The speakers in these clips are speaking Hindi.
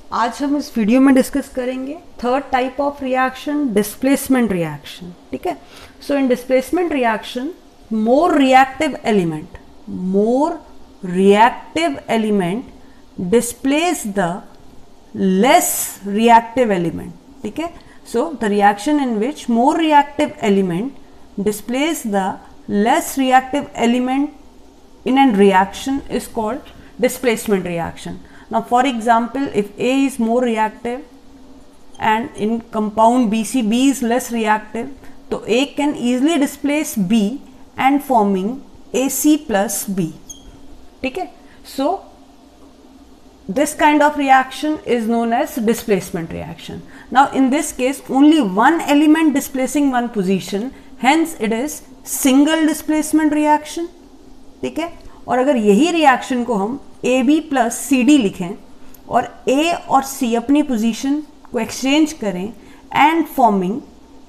आज हम इस वीडियो में डिस्कस करेंगे third type of reaction, displacement reaction. ठीक है, so in displacement reaction more reactive element displace the less reactive element. ठीक है, so the reaction in which more reactive element displace the less reactive element in a reaction is called displacement reaction. Now for example, if A is more reactive and in compound BC B is less reactive, so A can easily displace B and forming AC plus B. ठीक है, so this kind of reaction is known as displacement reaction. Now in this case only one element displacing one position, hence it is single displacement reaction. ठीक है, और अगर यही रिएक्शन को हम AB प्लस CD लिखें और A और C अपनी पोजीशन को एक्सचेंज करें and forming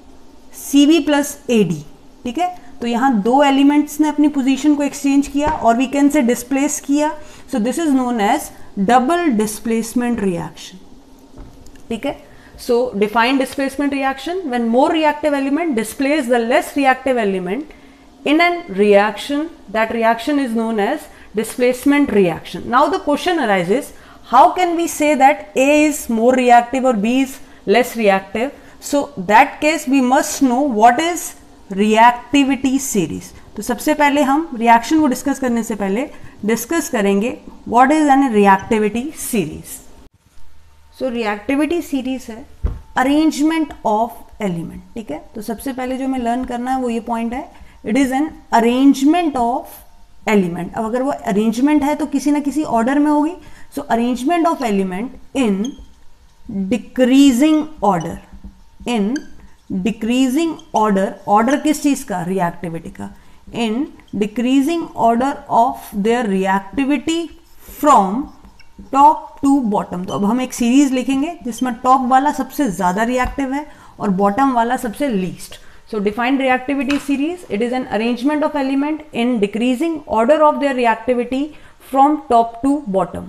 CB plus AD, ठीक है, तो यहाँ दो एलिमेंट्स ने अपनी पोजीशन को एक्सचेंज किया और वी कैन से डिस्प्लेस किया, so this is known as double displacement reaction. ठीक है, so define displacement reaction when more reactive element displace the less reactive element in a reaction. That reaction is known as displacement reaction. Now the question arises, how can we say that A is more reactive or B is less reactive? So that case we must know what is reactivity series. तो सबसे पहले हम रिएक्शन को डिस्कस करने से पहले डिस्कस करेंगे what is an reactivity series. So reactivity series है अरेंजमेंट ऑफ एलिमेंट. ठीक है, तो सबसे पहले जो हमें लर्न करना है वो ये पॉइंट है, it is an arrangement of element. अब अगर वो अरेंजमेंट है तो किसी ना किसी ऑर्डर में होगी, so arrangement of element in decreasing order. In decreasing order, order किस चीज का? रिएक्टिविटी का. In decreasing order of their reactivity from top to bottom. तो अब हम एक सीरीज लिखेंगे जिसमें टॉप वाला सबसे ज्यादा रिएक्टिव है और बॉटम वाला सबसे least. So define reactivity series, it is an arrangement of element in decreasing order of their reactivity from top to bottom.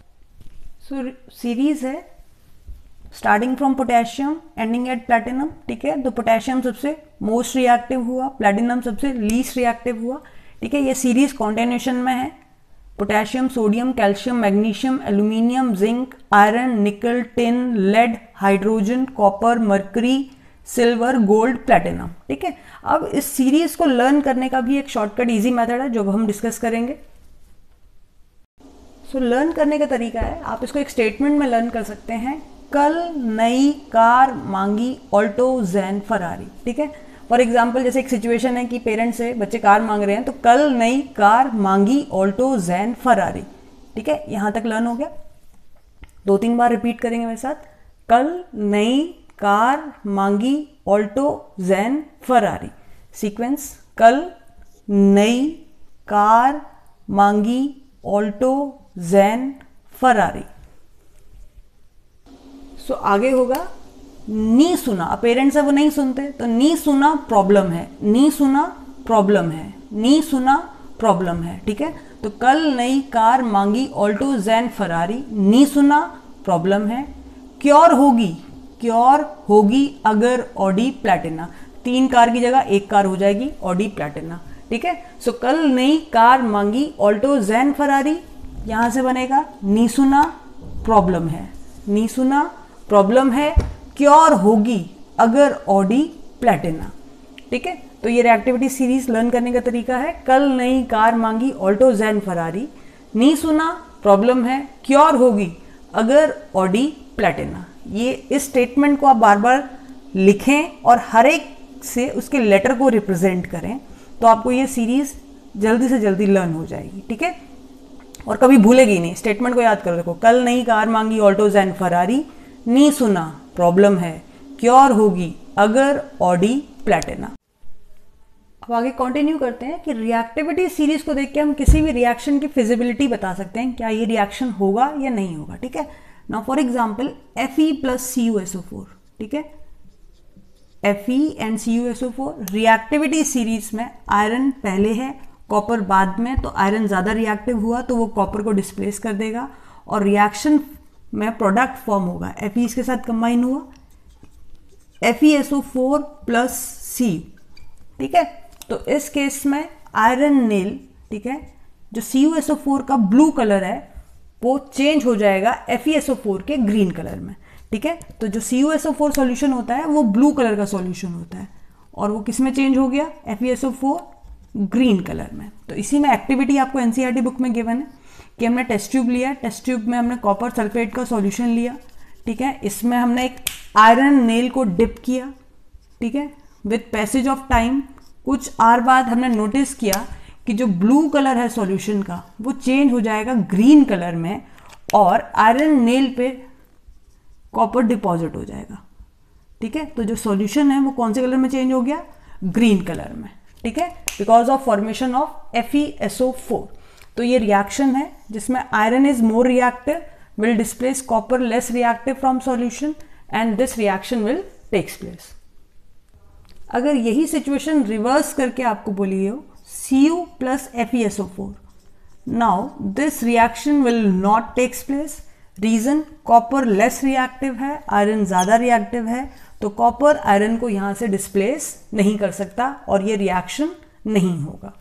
So series है starting from potassium ending at platinum. ठीक है, तो पोटेशियम सबसे मोस्ट रिएक्टिव हुआ, प्लैटिनम सबसे लीस्ट रिएक्टिव हुआ. ठीक है, ये सीरीज कॉन्टिन्यूशन में है. Potassium, sodium, calcium, magnesium, aluminium, zinc, iron, nickel, tin, lead, hydrogen, copper, mercury, silver, gold, platinum. ठीक है, अब इस सीरीज को लर्न करने का भी एक शॉर्टकट इजी मेथड है जो हम डिस्कस करेंगे. सो लर्न करने का तरीका है, आप इसको एक स्टेटमेंट में लर्न कर सकते हैं. कल नई कार मांगी ऑल्टो, जैन, फरारी. ठीक है, फॉर एग्जाम्पल जैसे एक सिचुएशन है कि पेरेंट्स से बच्चे कार मांग रहे हैं, तो कल नई कार मांगी ऑल्टो, जैन, फरारी. ठीक है, यहां तक लर्न हो गया. 2-3 बार रिपीट करेंगे मेरे साथ. कल नई कार मांगी ऑल्टो, जैन, फरारी. सीक्वेंस, कल नई कार मांगी ऑल्टो, जैन, फरारी. सो आगे होगा नी सुना. अब पेरेंट्स है वो नहीं सुनते, तो नी सुना प्रॉब्लम है, नी सुना प्रॉब्लम है, नी सुना प्रॉब्लम है. ठीक है, तो कल नई कार मांगी ऑल्टो, जैन, फरारी. नी सुना प्रॉब्लम है. क्योर होगी, क्योर होगी अगर ऑडी, प्लैटिना. 3 कार की जगह 1 कार हो जाएगी, ऑडी, प्लैटिना. ठीक है, सो कल नई कार मांगी ऑल्टो, जैन, फरारी. यहां से बनेगा नी सुना प्रॉब्लम है, नी सुना प्रॉब्लम है, क्योर होगी अगर ऑडी, प्लैटिना. ठीक है, तो ये रिएक्टिविटी सीरीज लर्न करने का तरीका है. कल नई कार मांगी ऑल्टो, जैन, फरारी. नी सुना प्रॉब्लम है, क्योर होगी अगर ऑडी, प्लैटिना. ये इस स्टेटमेंट को आप बार बार लिखें और हर एक से उसके लेटर को रिप्रेजेंट करें, तो आपको ये सीरीज जल्दी से जल्दी लर्न हो जाएगी. ठीक है, और कभी भूलेगी नहीं. स्टेटमेंट को याद कर रखो. कल नई कार मांगी ऑल्टो, जैन, फरारी. नी सुना प्रॉब्लम है, क्योर होगी अगर ऑडी, प्लैटिना. अब आगे कंटिन्यू करते हैं कि रिएक्टिविटी सीरीज को देख के हम किसी भी रिएक्शन की फिजिबिलिटी बता सकते हैं, क्या ये रिएक्शन होगा या नहीं होगा. ठीक है, now for example Fe plus CuSO4. ठीक है, Fe and CuSO4 reactivity series में आयरन पहले है, कॉपर बाद में, तो आयरन ज़्यादा रिएक्टिव हुआ तो वो कॉपर को डिस्प्लेस कर देगा और रिएक्शन में प्रोडक्ट फॉर्म होगा, Fe इसके साथ कंबाइन हुआ, FeSO4 प्लस Cu, ठीक है। तो इस केस में आयरन नेल, ठीक है, जो CuSO4 का ब्लू कलर है वो चेंज हो जाएगा FeSO4 के ग्रीन कलर में, ठीक है। तो जो CuSO4 सॉल्यूशन होता है वो ब्लू कलर का सॉल्यूशन होता है, और वो किस में चेंज हो गया, FeSO4 ग्रीन कलर में। तो इसी में एक्टिविटी आपको एनसीईआरटी बुक में गिवन है कि हमने टेस्ट ट्यूब लिया, टेस्ट ट्यूब में हमने कॉपर सल्फेट का सॉल्यूशन लिया, ठीक है। इसमें हमने एक आयरन नेल को डिप किया, ठीक है। विद पैसेज ऑफ टाइम कुछ आवर बाद हमने नोटिस किया कि जो ब्लू कलर है सॉल्यूशन का वो चेंज हो जाएगा ग्रीन कलर में, और आयरन नेल पे कॉपर डिपॉजिट हो जाएगा, ठीक है। तो जो सॉल्यूशन है वो कौन से कलर में चेंज हो गया, ग्रीन कलर में, ठीक है, because of formation of FeSO4। तो ये रिएक्शन है जिसमें iron is more reactive, will displace copper less reactive from solution, and this reaction will takes place. अगर यही सिचुएशन रिवर्स करके आपको बोली हो Cu plus FeSO4, now this reaction will not takes place. Reason, copper less reactive है, आयरन ज्यादा रिएक्टिव है, तो कॉपर आयरन को यहां से डिस्प्लेस नहीं कर सकता और ये रिएक्शन नहीं होगा।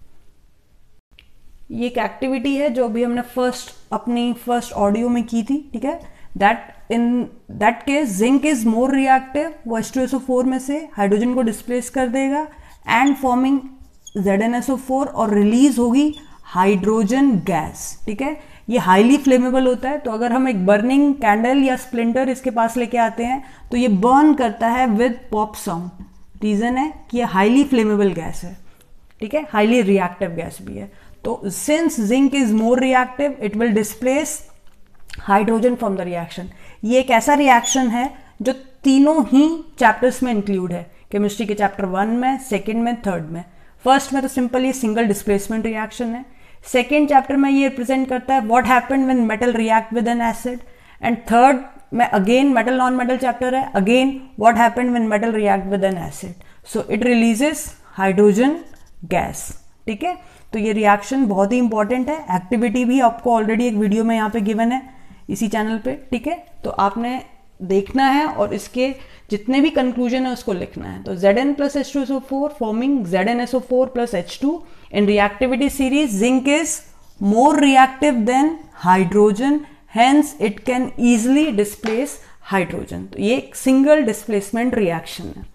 ये एक एक्टिविटी है जो अभी हमने अपनी फर्स्ट ऑडियो में की थी, ठीक है। That in that case zinc is more reactive, वो H2SO4 में से हाइड्रोजन को डिस्प्लेस कर देगा एंड फॉर्मिंग ZnSO4 और रिलीज होगी हाइड्रोजन गैस, ठीक है। ये हाईली फ्लेमेबल होता है, तो अगर हम एक बर्निंग कैंडल या स्प्लिंटर इसके पास लेके आते हैं तो ये बर्न करता है विद पॉप साउंड। रीजन है कि ये हाईली फ्लेमेबल गैस है, ठीक है, हाईली रिएक्टिव गैस भी है। तो since zinc is more reactive it will displace hydrogen from the reaction. ये एक ऐसा रिएक्शन है जो तीनों ही चैप्टर्स में इंक्लूड है, केमिस्ट्री के चैप्टर 1 में, सेकेंड में, थर्ड में। फर्स्ट में तो सिंपल ये सिंगल डिस्प्लेसमेंट रिएक्शन है, सेकेंड चैप्टर में ये रिप्रेजेंट करता है what happened when metal react with an acid, and third में again metal non metal chapter है, again what happened when metal react with an acid, so it releases hydrogen gas, ठीक है। तो ये रिएक्शन बहुत ही इंपॉर्टेंट है। एक्टिविटी भी आपको ऑलरेडी एक वीडियो में यहाँ पे गिवन है इसी चैनल पे, ठीक है। तो आपने देखना है और इसके जितने भी कंक्लूजन है उसको लिखना है। तो Zn plus H2SO4 forming ZnSO4 plus H2 in reactivity series, zinc is more reactive than hydrogen, hence it can easily displace hydrogen. तो ये एक सिंगल डिस्प्लेसमेंट रिएक्शन है।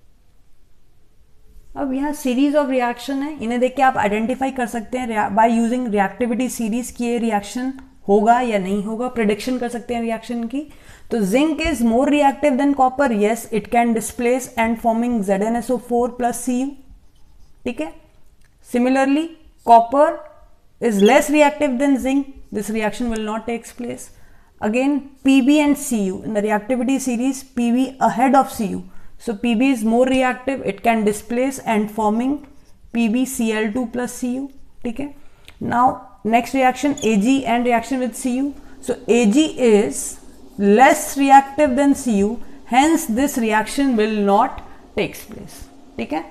अब यहाँ सीरीज ऑफ रिएक्शन है, इन्हें देख के आप आइडेंटिफाई कर सकते हैं बाय यूजिंग रिएक्टिविटी सीरीज कि ये रिएक्शन होगा या नहीं होगा, प्रिडिक्शन कर सकते हैं रिएक्शन की। तो zinc is more reactive than copper, yes it can displace and forming ZnSO4 plus Cu, ठीक है। Similarly copper is less reactive than zinc, this reaction will not takes place. Again Pb and Cu in the reactivity series, Pb ahead of Cu, so Pb is more reactive, it can displace and forming PbCl2 plus Cu, ठीक है। Now next reaction Ag and reaction with Cu, so Ag is less reactive than Cu, hence this reaction will not takes place, ठीक है।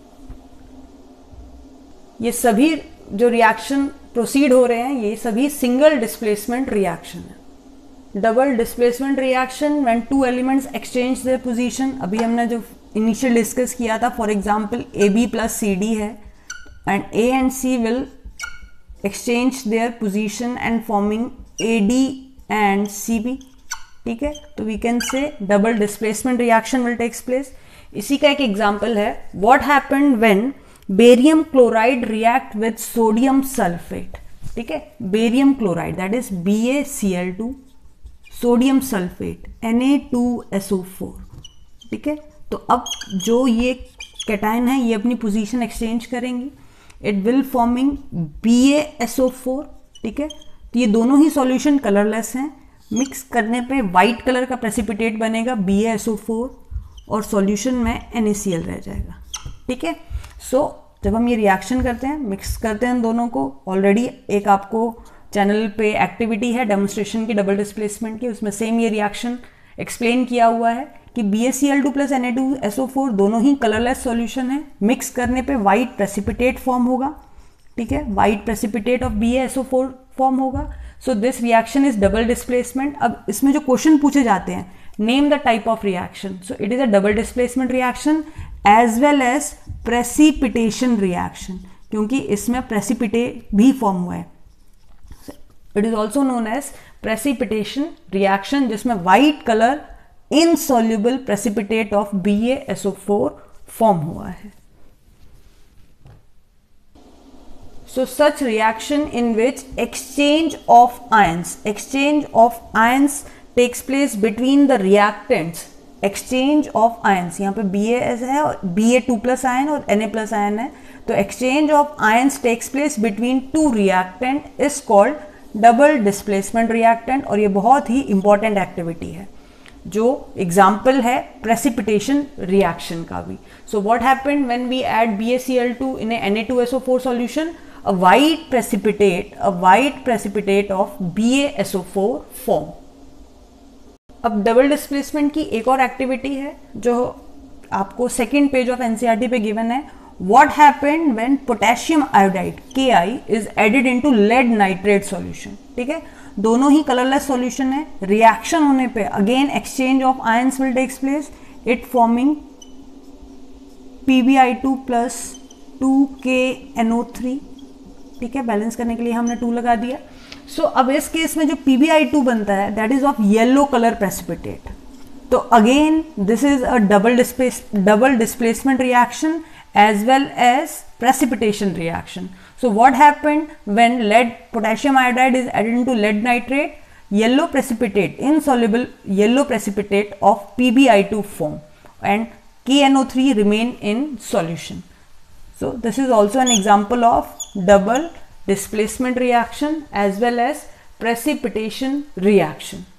ये सभी जो रिएक्शन प्रोसीड हो रहे हैं ये सभी सिंगल डिस्प्लेसमेंट रिएक्शन है। Double displacement reaction when two elements exchange their position, अभी हमने जो इनिशियल डिस्कस किया था, for example AB plus CD है and A and C will exchange their position and forming AD and CB, ठीक है। तो we can say double displacement reaction will takes place। इसी का एक एग्जाम्पल है what happened when barium chloride react with sodium sulfate, ठीक है। barium chloride that is BaCl2, sodium sulfate Na2SO4, ठीक है। तो अब जो ये कैटायन है ये अपनी पोजीशन एक्सचेंज करेंगी, इट विल फॉर्मिंग BaSO4, ठीक है। तो ये दोनों ही सॉल्यूशन कलरलेस हैं, मिक्स करने पे वाइट कलर का प्रेसिपिटेट बनेगा BaSO4 और सॉल्यूशन में NaCl रह जाएगा, ठीक है। सो जब हम ये रिएक्शन करते हैं, मिक्स करते हैं दोनों को, ऑलरेडी एक आपको चैनल पे एक्टिविटी है डेमोन्स्ट्रेशन की डबल डिस्प्लेसमेंट की, उसमें सेम ये रिएक्शन एक्सप्लेन किया हुआ है कि BaCl2 प्लस Na2SO4 दोनों ही कलरलेस सॉल्यूशन है, मिक्स करने पे वाइट प्रेसिपिटेट फॉर्म होगा, ठीक है। White precipitate of BaSO4 form होगा, so this reaction is double displacement. अब इसमें जो क्वेश्चन पूछे जाते हैं, name the type of reaction. So it is a double displacement reaction as well as precipitation reaction, क्योंकि इसमें प्रेसिपिटेट भी फॉर्म हुआ है. It is also known as precipitation reaction, जिसमें white colour insoluble precipitate of BaSO4 form हुआ है. So such reaction in which exchange of ions takes place between the reactants. Exchange of ions, यहाँ पे BaS है और Ba2 plus ion और Na plus ion है, तो exchange of ions takes place between two reactant is called double displacement reactant. और ये बहुत ही important activity है, जो एग्जाम्पल है प्रेसिपिटेशन रिएक्शन का भी. So what happened when we add BaCl2 in a Na2SO4 solution? a white precipitate of BaSO4 form. अब डबल डिस्प्लेसमेंट की एक और एक्टिविटी है जो आपको सेकेंड पेज ऑफ NCERT पे गिवन है. What happened when potassium iodide Ki is added into lead nitrate solution. ठीक है, दोनों ही कलरलेस सॉल्यूशन है. रिएक्शन होने पे again exchange of ions will takes place, it forming PbI2 plus 2KNO3. ठीक है, बैलेंस करने के लिए हमने 2 लगा दिया. सो अब इस केस में जो PbI2 बनता है that is of yellow colour precipitate. तो again this is a double displacement reaction as well as precipitation reaction. So what happened when potassium iodide is added into lead nitrate? Yellow precipitate, insoluble yellow precipitate of PbI2 form and KNO3 remain in solution. So this is also an example of double displacement reaction as well as precipitation reaction.